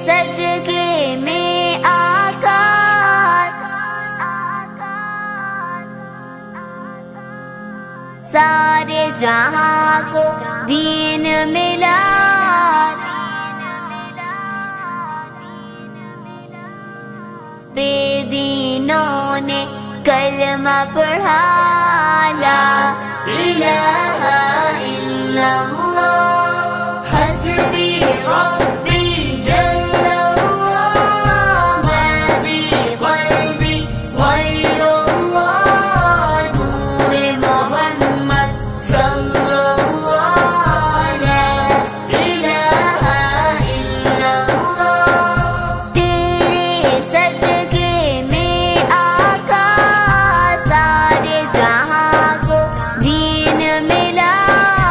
صدقے میں آقا، سارے جہاں کو دین ملا، بے دینوں نے کلمہ پڑھا، لا الہ الا اللہ حسبی ربی جل اللہ، ما فی قلبی غیر اللہ، نور محمد صلی اللہ، لا الہ الا اللہ، تیرے صدقے میں آقا، سارے جہاں کو دین ملا،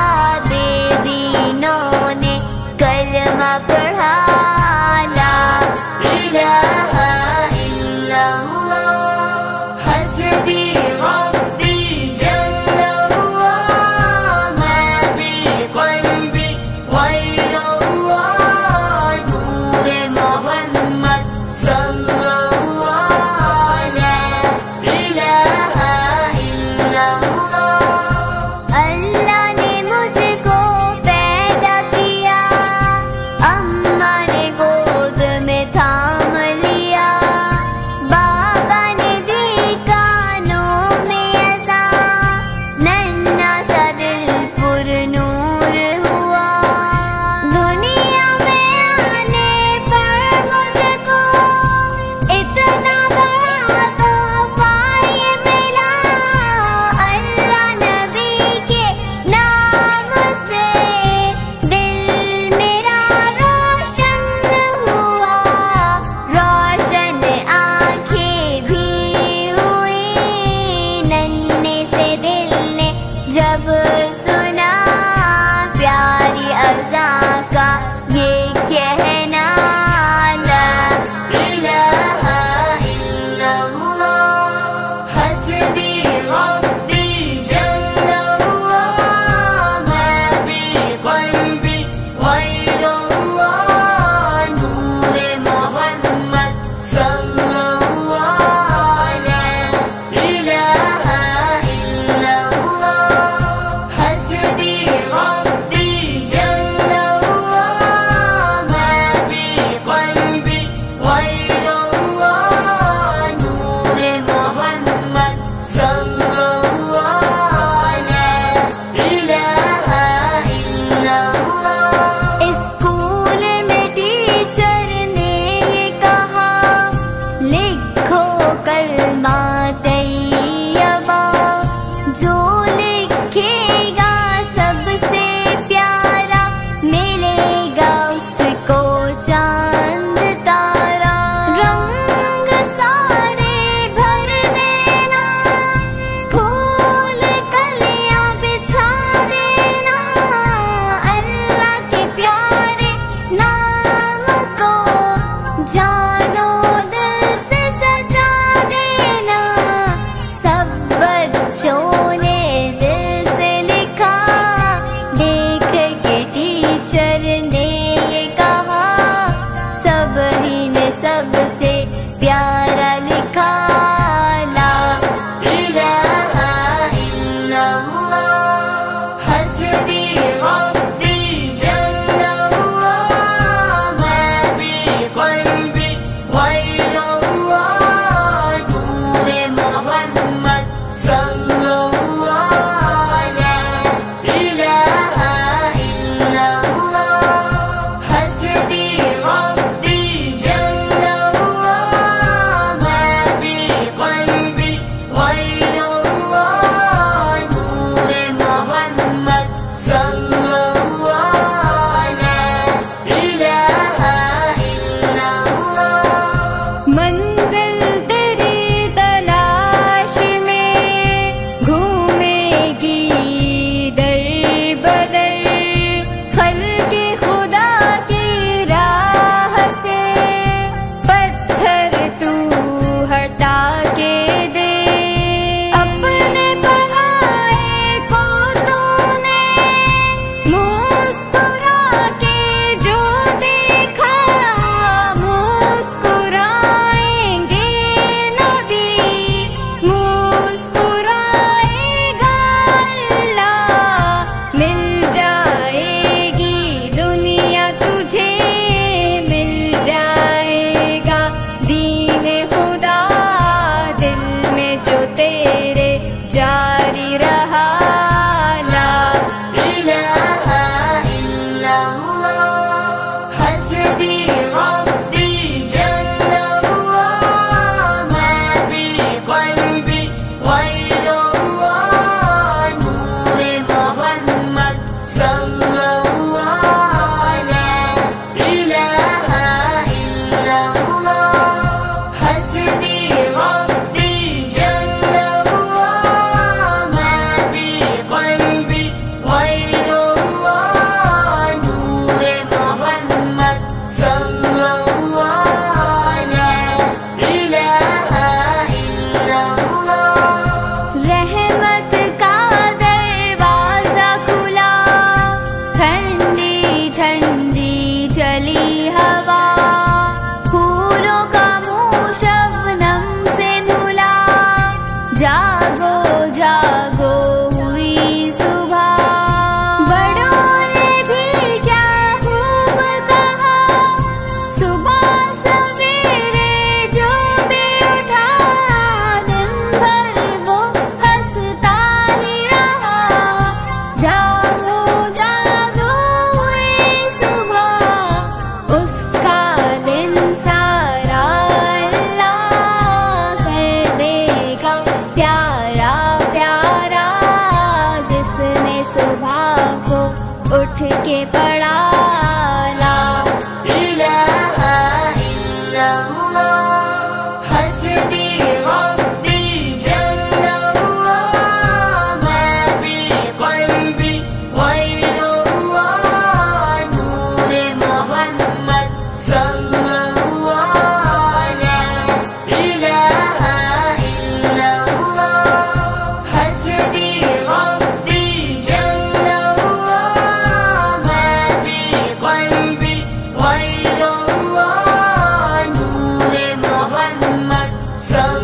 اٹھ کے پڑھا لا الہ الا اللہ حسبی ربی جل اللہ ما فی قلبی غیر اللہ نور محمد صلی اللہ لا الہ الا اللہ حسبی ربی جل اللہ ما فی قلبی غیر اللہ نور محمد صلی